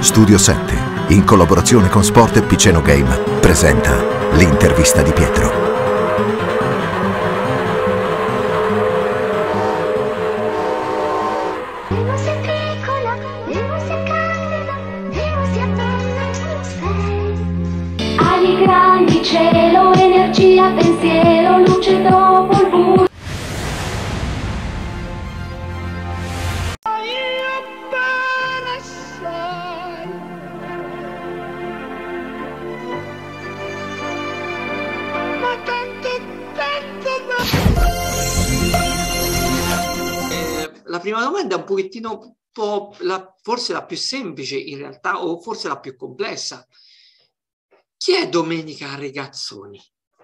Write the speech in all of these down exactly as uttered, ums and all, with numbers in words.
Studio sette, in collaborazione con Sport e Piceno Game, presenta l'intervista di Pietro. Ali grandi, cielo, energia, pensiero, luce dopo il buio. La prima domanda è un pochettino, un po' la, forse la più semplice in realtà, o forse la più complessa. Chi è Domenica Regazzoni?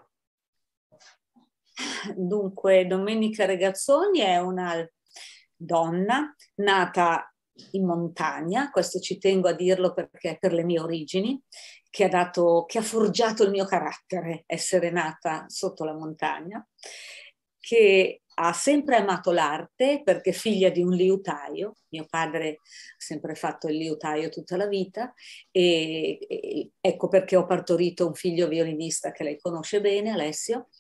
Dunque, Domenica Regazzoni è una donna nata in montagna, questo ci tengo a dirlo perché per le mie origini, che ha dato, che ha forgiato il mio carattere, essere nata sotto la montagna, che ha sempre amato l'arte perché figlia di un liutaio, mio padre ha sempre fatto il liutaio tutta la vita e, e ecco perché ho partorito un figlio violinista che lei conosce bene, Alessio.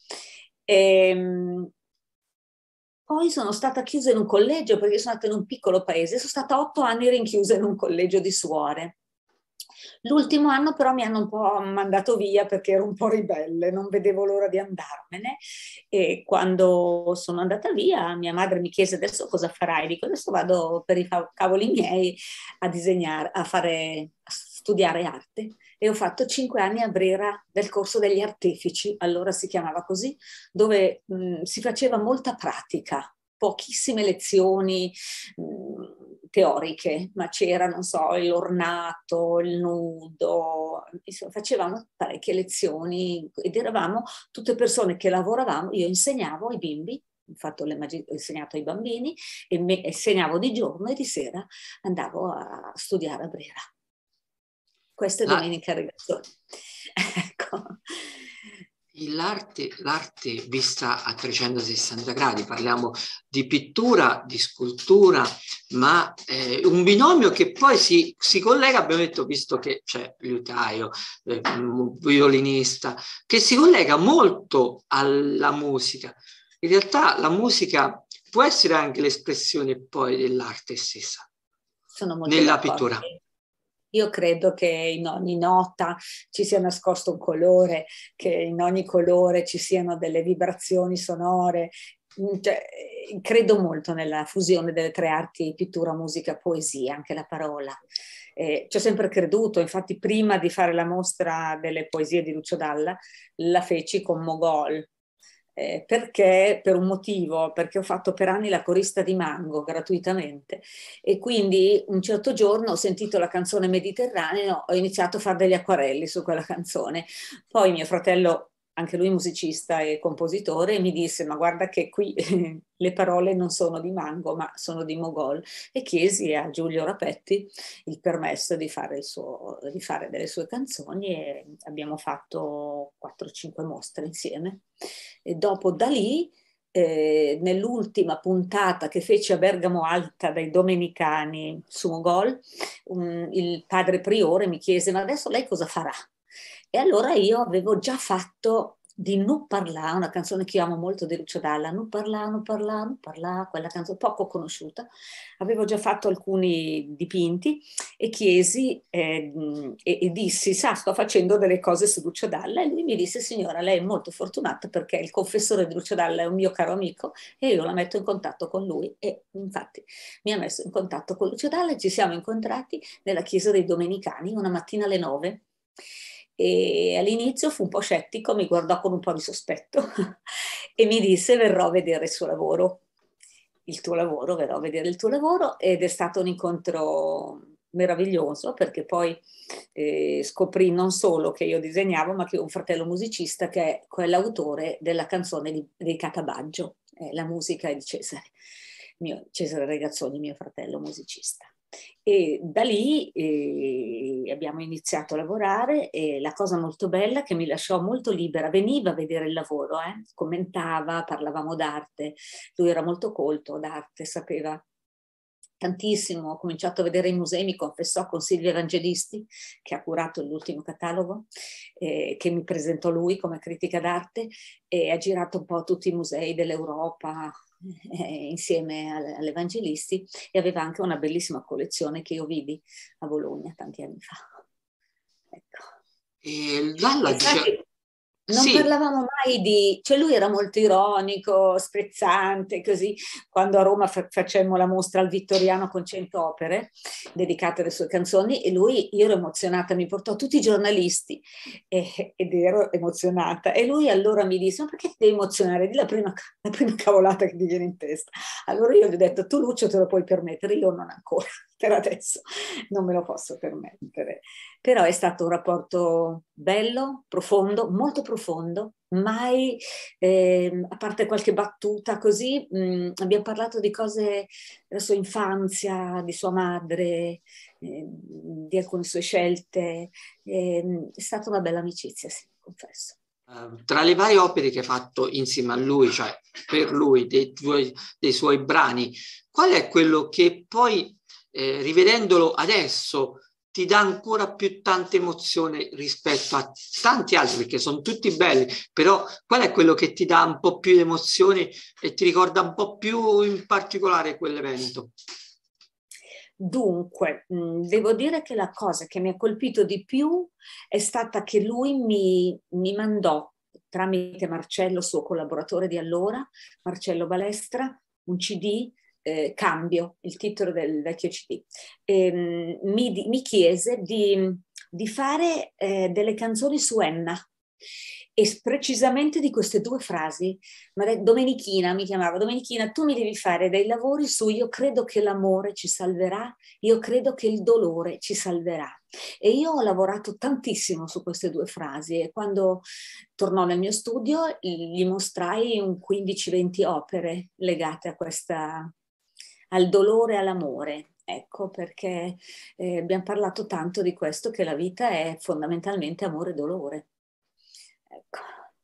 E, poi sono stata chiusa in un collegio perché sono nata in un piccolo paese, sono stata otto anni rinchiusa in un collegio di suore. L'ultimo anno però mi hanno un po' mandato via perché ero un po' ribelle, non vedevo l'ora di andarmene e quando sono andata via mia madre mi chiese adesso cosa farai? Dico adesso vado per i cavoli miei a disegnare, a fare, a studiare arte e ho fatto cinque anni a Brera del corso degli artefici, allora si chiamava così, dove mh, si faceva molta pratica, pochissime lezioni mh, teoriche, ma c'era, non so, l'ornato, il nudo, insomma, facevamo parecchie lezioni ed eravamo tutte persone che lavoravamo, io insegnavo ai bimbi, ho, fatto le ho insegnato ai bambini e me, insegnavo di giorno e di sera andavo a studiare a Brera. Questa è La... Domenica Regazzoni. Ecco. L'arte, l'arte vista a trecentosessanta gradi, parliamo di pittura, di scultura, ma eh, un binomio che poi si, si collega, abbiamo detto, visto che c'è liutaio, eh, violinista, che si collega molto alla musica. In realtà la musica può essere anche l'espressione poi dell'arte stessa, sono molto nella d'accordo. pittura. Io credo che in ogni nota ci sia nascosto un colore, che in ogni colore ci siano delle vibrazioni sonore. Cioè, credo molto nella fusione delle tre arti, pittura, musica, poesia, anche la parola. Eh, ci ho sempre creduto, infatti prima di fare la mostra delle poesie di Lucio Dalla la feci con Mogol. Eh, perché per un motivo, perché ho fatto per anni la corista di Mango gratuitamente e quindi un certo giorno ho sentito la canzone Mediterraneo, ho iniziato a fare degli acquarelli su quella canzone. Poi mio fratello, anche lui musicista e compositore, mi disse ma guarda che qui le parole non sono di Mango ma sono di Mogol e chiesi a Giulio Rapetti il permesso di fare, il suo, di fare delle sue canzoni e abbiamo fatto quattro cinque mostre insieme. E dopo da lì, eh, nell'ultima puntata che feci a Bergamo Alta dai Domenicani su Mogol, um, il padre priore mi chiese ma adesso lei cosa farà? E allora io avevo già fatto di Nu Parlà, una canzone che io amo molto di Lucio Dalla, Nu Parlà, Nu Parlà, Nu Parlà, quella canzone poco conosciuta. Avevo già fatto alcuni dipinti e chiesi eh, e, e dissi, sa, sto facendo delle cose su Lucio Dalla e lui mi disse, signora, lei è molto fortunata perché il confessore di Lucio Dalla è un mio caro amico e io la metto in contatto con lui e infatti mi ha messo in contatto con Lucio Dalla e ci siamo incontrati nella chiesa dei Domenicani una mattina alle nove. E all'inizio fu un po' scettico, mi guardò con un po' di sospetto e mi disse verrò a vedere il suo lavoro, il tuo lavoro, verrò a vedere il tuo lavoro ed è stato un incontro meraviglioso perché poi eh, scoprì non solo che io disegnavo ma che ho un fratello musicista che è quell'autore della canzone di, di Catabaggio, eh, la musica è di Cesare, mio, Cesare Regazzoni, mio fratello musicista. E da lì eh, abbiamo iniziato a lavorare e la cosa molto bella che mi lasciò molto libera, veniva a vedere il lavoro, eh, commentava, parlavamo d'arte, lui era molto colto d'arte, sapeva tantissimo, ho cominciato a vedere i musei, mi confessò con Silvia Evangelisti, che ha curato l'ultimo catalogo, eh, che mi presentò lui come critica d'arte, e ha girato un po' tutti i musei dell'Europa eh, insieme all'Evangelisti, e aveva anche una bellissima collezione che io vidi a Bologna tanti anni fa. Ecco. E Dalla dice... Non Sì. parlavamo mai di... Cioè lui era molto ironico, sprezzante, così. Quando a Roma fa- facemmo la mostra al Vittoriano con cento opere dedicate alle sue canzoni, e lui, io ero emozionata, mi portò tutti i giornalisti e, ed ero emozionata. E lui allora mi disse: ma perché ti devi emozionare? Di la prima, la prima cavolata che ti viene in testa. Allora io gli ho detto: tu Lucio te lo puoi permettere, io non ancora. Per adesso non me lo posso permettere. Però è stato un rapporto bello, profondo, molto profondo, mai, eh, a parte qualche battuta così, mh, abbiamo parlato di cose della sua infanzia, di sua madre, eh, di alcune sue scelte. Eh, è stata una bella amicizia, sì, confesso. Uh, tra le varie opere che hai fatto insieme a lui, cioè per lui, dei, tuoi, dei suoi brani, qual è quello che poi, eh, rivedendolo adesso, ti dà ancora più tanta emozione rispetto a tanti altri, perché sono tutti belli, però qual è quello che ti dà un po' più emozione e ti ricorda un po' più in particolare quell'evento? Dunque, mh, devo dire che la cosa che mi ha colpito di più è stata che lui mi, mi mandò, tramite Marcello, suo collaboratore di allora, Marcello Balestra, un C D, eh, Cambio, il titolo del vecchio C D. E, mh, mi, mi chiese di, di fare eh, delle canzoni su Enna, e precisamente di queste due frasi. Domenichina mi chiamava: Domenichina, tu mi devi fare dei lavori su io credo che l'amore ci salverà, io credo che il dolore ci salverà. E io ho lavorato tantissimo su queste due frasi, e quando tornò nel mio studio gli mostrai un quindici venti opere legate a questa, al dolore e all'amore. Ecco, perché eh, abbiamo parlato tanto di questo, che la vita è fondamentalmente amore e dolore. Ecco.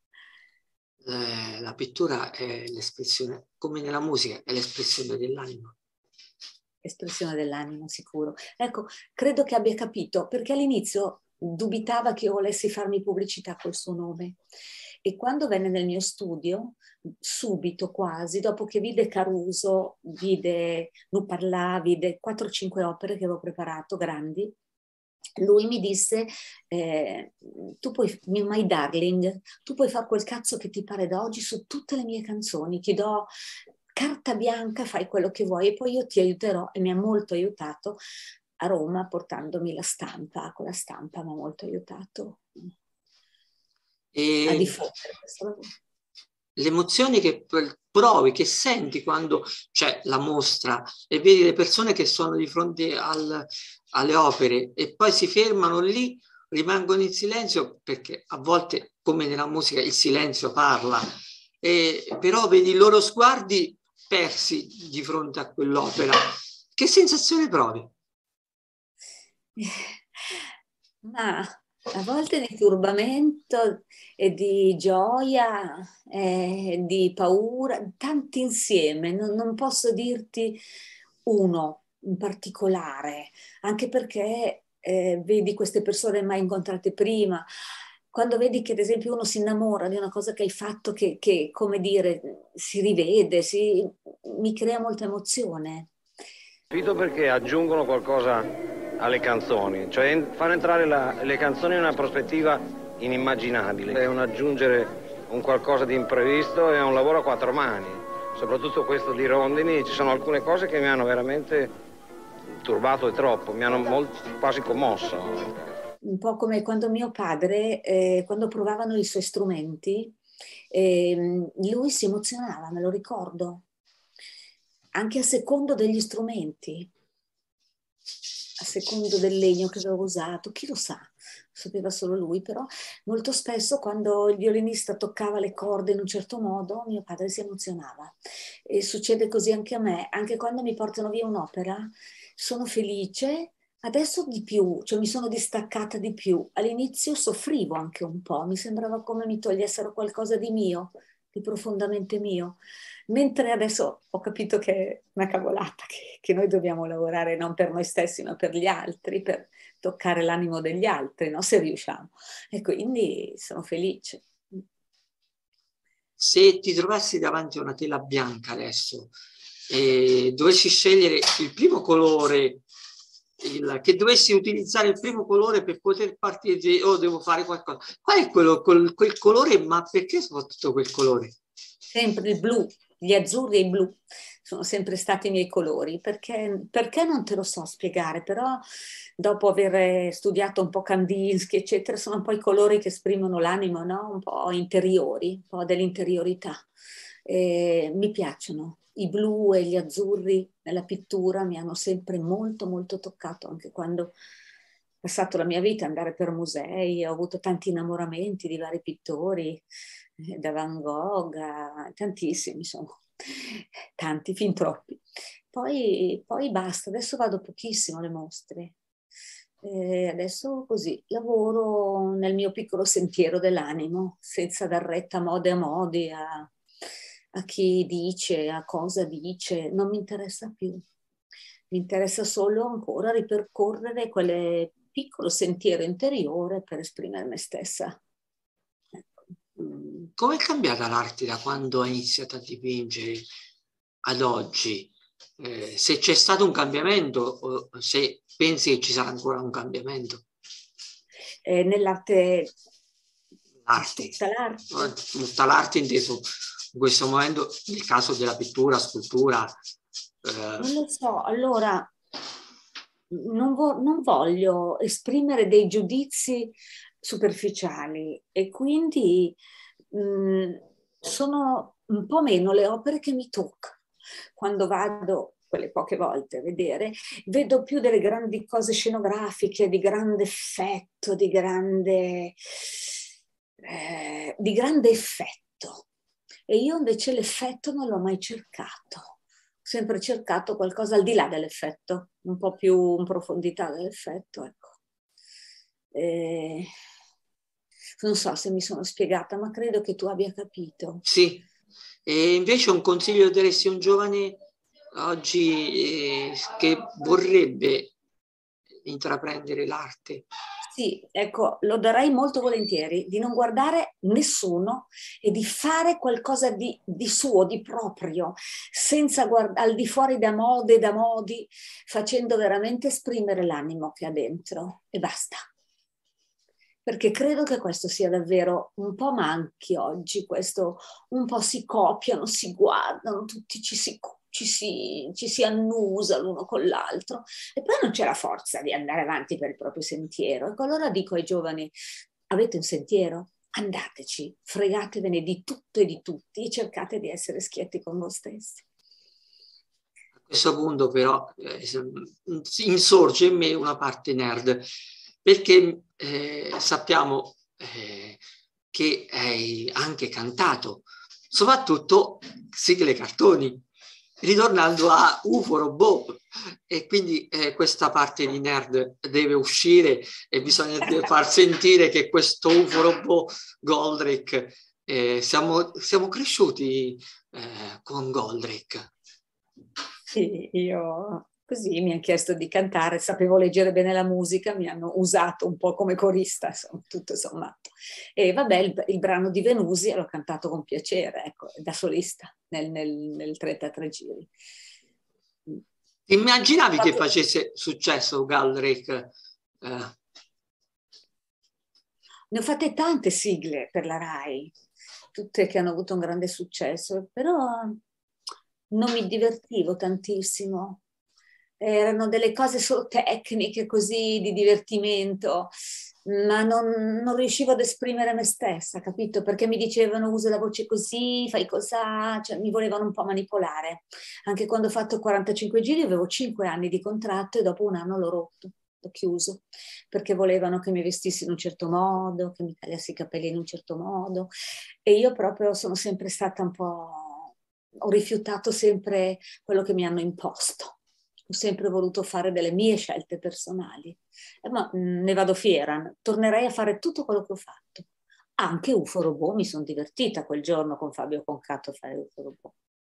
Eh, la pittura è l'espressione, come nella musica, è l'espressione dell'anima. Espressione dell'anima, sicuro. Ecco, credo che abbia capito, perché all'inizio dubitava che io volessi farmi pubblicità col suo nome. E quando venne nel mio studio, subito quasi, dopo che vide Caruso, vide Nu Parlà, vide quattro o cinque opere che avevo preparato, grandi, lui mi disse: eh, tu puoi, my darling, tu puoi fare quel cazzo che ti pare da oggi su tutte le mie canzoni, ti do carta bianca, fai quello che vuoi e poi io ti aiuterò. E mi ha molto aiutato a Roma, portandomi la stampa, con la stampa mi ha molto aiutato e a diffondere questo lavoro. Le emozioni che provi, che senti quando c'è la mostra e vedi le persone che sono di fronte al, alle opere e poi si fermano lì, rimangono in silenzio, perché a volte, come nella musica, il silenzio parla, e, però vedi i loro sguardi persi di fronte a quell'opera. Che sensazione provi? Ma a volte di turbamento e di gioia e di paura, tanti insieme. Non, non posso dirti uno in particolare, anche perché eh, vedi queste persone mai incontrate prima. Quando vedi che ad esempio uno si innamora di una cosa che hai fatto, che, che come dire, si rivede, si, mi crea molta emozione. Capito, perché aggiungono qualcosa alle canzoni, cioè fanno entrare la, le canzoni in una prospettiva inimmaginabile. È un aggiungere un qualcosa di imprevisto, è un lavoro a quattro mani, soprattutto questo di Rondini. Ci sono alcune cose che mi hanno veramente turbato e troppo, mi hanno molto, quasi commosso. Un po' come quando mio padre, eh, quando provavano i suoi strumenti, eh, lui si emozionava, me lo ricordo, anche a secondo degli strumenti, a secondo del legno che avevo usato, chi lo sa, sapeva solo lui, però molto spesso quando il violinista toccava le corde in un certo modo, mio padre si emozionava. E succede così anche a me, anche quando mi portano via un'opera, sono felice. Adesso di più, cioè mi sono distaccata di più. All'inizio soffrivo anche un po', mi sembrava come mi togliessero qualcosa di mio, di profondamente mio. Mentre adesso ho capito che è una cavolata, che, che noi dobbiamo lavorare non per noi stessi, ma per gli altri, per toccare l'animo degli altri, no? Se riusciamo. E quindi sono felice. Se ti trovassi davanti a una tela bianca adesso e dovessi scegliere il primo colore, il, che dovessi utilizzare il primo colore per poter partire, o oh, devo fare qualcosa, qual è quello, quel, quel colore, ma perché soprattutto quel colore? Sempre il blu, gli azzurri e i blu sono sempre stati i miei colori, perché, perché non te lo so spiegare, però dopo aver studiato un po' Kandinsky, eccetera, sono un po' i colori che esprimono l'animo, no? Un po' interiori, un po' dell'interiorità. E mi piacciono. I blu e gli azzurri nella pittura mi hanno sempre molto, molto toccato, anche quando ho passato la mia vita ad andare per musei, ho avuto tanti innamoramenti di vari pittori, eh, da Van Gogh a tantissimi, insomma, tanti, fin troppi. Poi, poi basta, adesso vado pochissimo alle mostre. E adesso così lavoro nel mio piccolo sentiero dell'animo, senza dar retta a mode a modi, a, a chi dice, a cosa dice, non mi interessa più. Mi interessa solo ancora ripercorrere quel piccolo sentiero interiore per esprimere me stessa. Ecco. Come è cambiata l'arte da quando hai iniziato a dipingere ad oggi? Eh, se c'è stato un cambiamento o se pensi che ci sarà ancora un cambiamento? Eh, nell'arte, L'arte, tutta l'arte. tutta l'arte inteso in questo momento, nel caso della pittura, scultura. Eh. Non lo so, allora non, vo- non voglio esprimere dei giudizi superficiali e quindi mh, sono un po' meno le opere che mi toccano. Quando vado, quelle poche volte a vedere, vedo più delle grandi cose scenografiche, di grande effetto, di grande, eh, di grande effetto. E io invece l'effetto non l'ho mai cercato. Ho sempre cercato qualcosa al di là dell'effetto, un po' più in profondità dell'effetto, ecco. E non so se mi sono spiegata, ma credo che tu abbia capito. Sì. E invece un consiglio daresti a un giovane oggi eh, che vorrebbe intraprendere l'arte? Sì, ecco, lo darei molto volentieri, di non guardare nessuno e di fare qualcosa di, di suo, di proprio, senza guardare al di fuori da mode, da modi, facendo veramente esprimere l'animo che ha dentro e basta. Perché credo che questo sia davvero un po' manchi oggi, questo un po' si copiano, si guardano, tutti ci si, ci si, ci si annusa l'uno con l'altro e poi non c'è la forza di andare avanti per il proprio sentiero. Ecco, allora dico ai giovani, avete un sentiero? Andateci, fregatevene di tutto e di tutti e cercate di essere schietti con voi stessi. A questo punto però eh, insorge in me una parte nerd, perché eh, sappiamo eh, che hai anche cantato, soprattutto sigle cartoni, ritornando a U F O Robot, e quindi eh, questa parte di nerd deve uscire e bisogna far sentire che questo U F O Robot Goldrake, eh, siamo, siamo cresciuti eh, con Goldrake. Sì, io così mi hanno chiesto di cantare, sapevo leggere bene la musica, mi hanno usato un po' come corista, insomma, tutto sommato. E vabbè, il, il brano di Venusi l'ho cantato con piacere, ecco, da solista, nel, nel, nel trentatré giri. Immaginavi che facesse successo Goldrake? Eh. Ne ho fatte tante sigle per la Rai, tutte che hanno avuto un grande successo, però non mi divertivo tantissimo. Erano delle cose solo tecniche, così, di divertimento, ma non, non riuscivo ad esprimere me stessa, capito? Perché mi dicevano usa la voce così, fai cosa, cioè mi volevano un po' manipolare. Anche quando ho fatto quarantacinque giri avevo cinque anni di contratto e dopo un anno l'ho rotto, l'ho chiuso, perché volevano che mi vestissi in un certo modo, che mi tagliassi i capelli in un certo modo e io proprio sono sempre stata un po', ho rifiutato sempre quello che mi hanno imposto. Ho sempre voluto fare delle mie scelte personali, eh, ma mh, ne vado fiera, tornerei a fare tutto quello che ho fatto, Anche UFO Robot, mi sono divertita quel giorno con Fabio Concato a fare UFO Robot.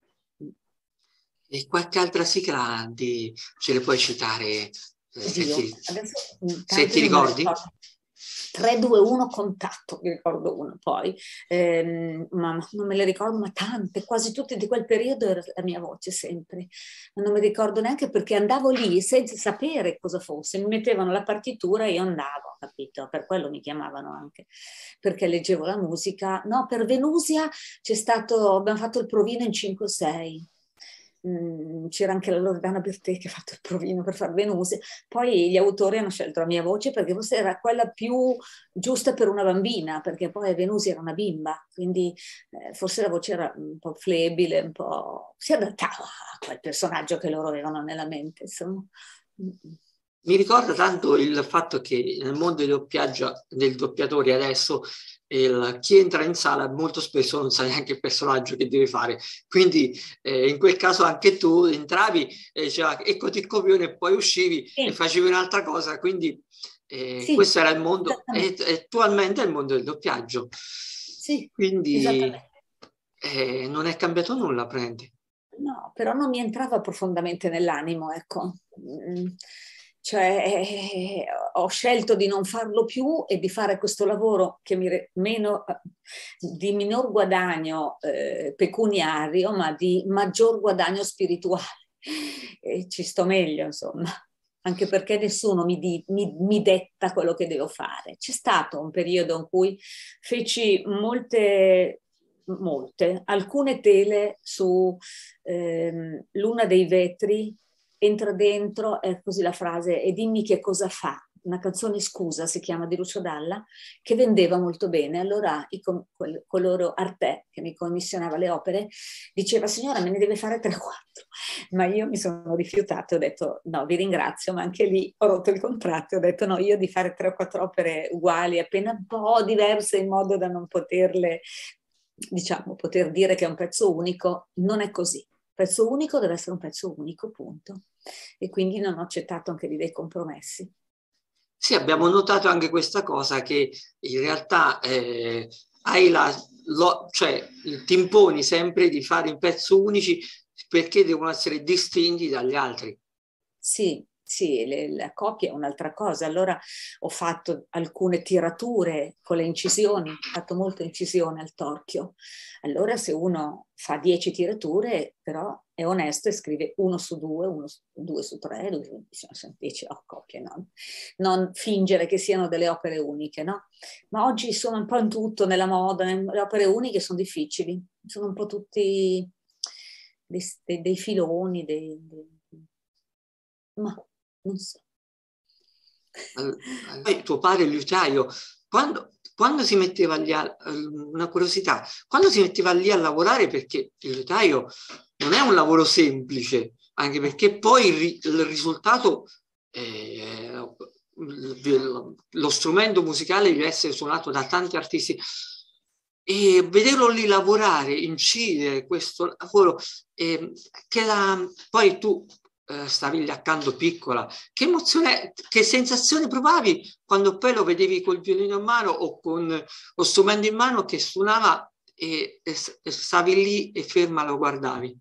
E qualche altra sigla di, ce le puoi citare, eh, se Oddio, ti, adesso se ti non me ricordi? ricordo. tre due uno Contatto, mi ricordo uno poi, ehm, ma non me le ricordo, ma tante, quasi tutte di quel periodo era la mia voce sempre, ma non mi ricordo neanche perché andavo lì senza sapere cosa fosse, mi mettevano la partitura e io andavo, capito? Per quello mi chiamavano anche, perché leggevo la musica. No, per Venusia c'è stato, abbiamo fatto il provino in cinque sei. C'era anche la Loredana Bertè che ha fatto il provino per far Venusia, poi gli autori hanno scelto la mia voce perché forse era quella più giusta per una bambina, perché poi Venusia era una bimba, quindi eh, forse la voce era un po' flebile, un po' si adattava a quel personaggio che loro avevano nella mente, insomma. Mi ricorda tanto il fatto che nel mondo del doppiaggio, del doppiatore adesso, il, chi entra in sala molto spesso non sa neanche il personaggio che deve fare, quindi eh, in quel caso anche tu entravi e diceva eccoti il copione e poi uscivi Sì. e facevi un'altra cosa, quindi eh, Sì, questo era il mondo, e, esattamente. e attualmente è il mondo del doppiaggio, Sì, quindi esattamente. eh, non è cambiato nulla, prendi. No, però non mi entrava profondamente nell'animo, ecco. Mm, Cioè, eh, ho scelto di non farlo più e di fare questo lavoro che mi re- meno, di minor guadagno eh, pecuniario, ma di maggior guadagno spirituale. E ci sto meglio, insomma, anche perché nessuno mi, di, mi, mi detta quello che devo fare. C'è stato un periodo in cui feci molte, molte, alcune tele su ehm, Luna dei Vetri, entra dentro, è così la frase, e dimmi che cosa fa. Una canzone Scusa si chiama di Lucio Dalla, che vendeva molto bene. Allora i, quel, coloro Arte, che mi commissionava le opere, diceva signora me ne deve fare tre o quattro, ma io mi sono rifiutata, ho detto no vi ringrazio, ma anche lì ho rotto il contratto, ho detto no, io di fare tre o quattro opere uguali, appena un po' diverse in modo da non poterle, diciamo, poter dire che è un pezzo unico, non è così. Pezzo unico deve essere un pezzo unico, punto. E quindi non ho accettato anche lì dei compromessi. Sì, abbiamo notato anche questa cosa, che in realtà eh, hai la, lo, cioè, ti imponi sempre di fare i pezzi unici perché devono essere distinti dagli altri. Sì, sì, le, la copia è un'altra cosa. Allora ho fatto alcune tirature con le incisioni, ho fatto molte incisioni al torchio. Allora se uno fa dieci tirature, però è onesto e scrive uno su due, uno su, due su tre, due, sono dieci oh, copie, no? Non fingere che siano delle opere uniche, no? Ma oggi sono un po' in tutto, nella moda, le opere uniche sono difficili, sono un po' tutti dei, dei, dei filoni, dei, dei ma non so. Poi tuo padre, il liutaio, quando, quando si metteva lì a, una curiosità, quando si metteva lì a lavorare, perché il liutaio non è un lavoro semplice, anche perché poi il, il risultato, eh, lo strumento musicale deve essere suonato da tanti artisti, e vederlo lì lavorare, incidere questo lavoro, eh, che la, poi tu eh, stavi lì accanto piccola, che emozione, che sensazione provavi quando poi lo vedevi col violino in mano o con lo strumento in mano che suonava e, e, e stavi lì e ferma lo guardavi?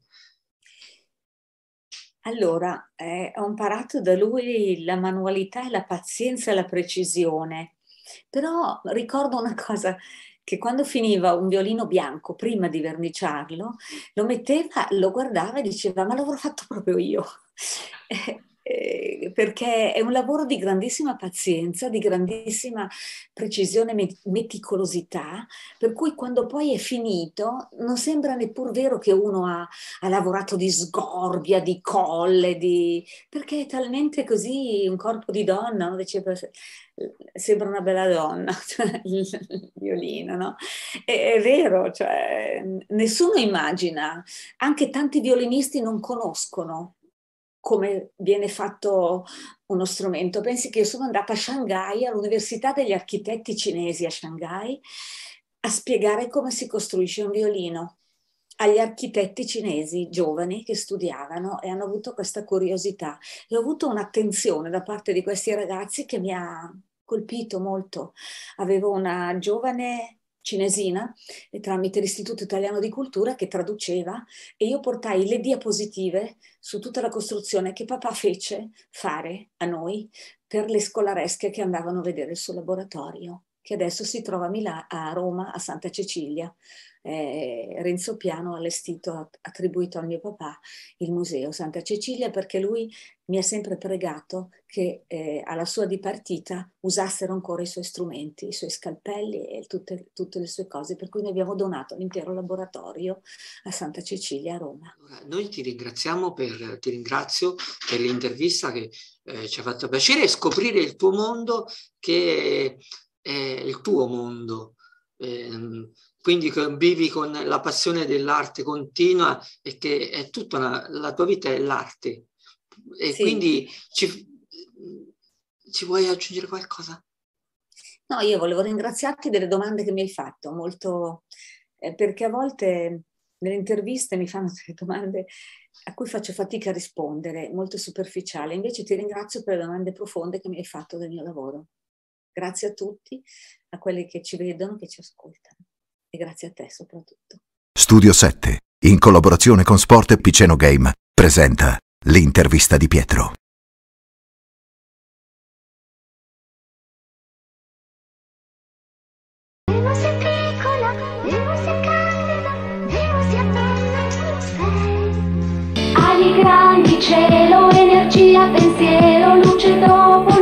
Allora, eh, ho imparato da lui la manualità e la pazienza e la precisione, però ricordo una cosa, che quando finiva un violino bianco, prima di verniciarlo, lo metteva, lo guardava e diceva ma l'avrò fatto proprio io. Eh, eh, perché è un lavoro di grandissima pazienza, di grandissima precisione, meticolosità, per cui quando poi è finito non sembra neppur vero che uno ha, ha lavorato di sgorbia, di colle, di... perché è talmente così un corpo di donna, no? Diceva, sembra una bella donna, cioè, il violino, no? È, è vero, cioè, nessuno immagina, anche tanti violinisti non conoscono come viene fatto uno strumento. Pensi che io sono andata a Shanghai, all'Università degli Architetti Cinesi a Shanghai, a spiegare come si costruisce un violino agli architetti cinesi giovani che studiavano e hanno avuto questa curiosità. E ho avuto un'attenzione da parte di questi ragazzi che mi ha colpito molto. Avevo una giovane cinesina e tramite l'Istituto Italiano di Cultura che traduceva, e io portai le diapositive su tutta la costruzione che papà fece fare a noi per le scolaresche che andavano a vedere il suo laboratorio, che adesso si trova a, Mila- a Roma, a Santa Cecilia. Eh, Renzo Piano ha allestito, attribuito al mio papà, il museo Santa Cecilia, perché lui mi ha sempre pregato che eh, alla sua dipartita usassero ancora i suoi strumenti, i suoi scalpelli e tutte, tutte le sue cose, per cui noi abbiamo donato l'intero laboratorio a Santa Cecilia a Roma. Allora, noi ti ringraziamo per, ti ringrazio per l'intervista che eh, ci ha fatto piacere scoprire il tuo mondo, che è, è il tuo mondo. Eh, quindi vivi con la passione dell'arte continua e che è tutta una, la tua vita è l'arte. E sì. Quindi ci, ci vuoi aggiungere qualcosa? No, io volevo ringraziarti delle domande che mi hai fatto, molto, eh, perché a volte nelle interviste mi fanno delle domande a cui faccio fatica a rispondere, molto superficiale. Invece ti ringrazio per le domande profonde che mi hai fatto del mio lavoro. Grazie a tutti, a quelli che ci vedono, che ci ascoltano. E grazie a te soprattutto. Studio sette, in collaborazione con Sport e Piceno Game, presenta l'intervista di Pietro. Devo sia piccola, devo sia candida, devo sia bella tu sei. Ali grandi, cielo, energia, pensiero, luce dopo